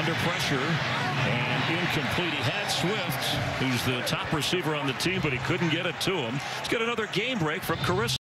under pressure and incomplete. He had Swift, who's the top receiver on the team, but he couldn't get it to him. Let's get another game break from Carissa.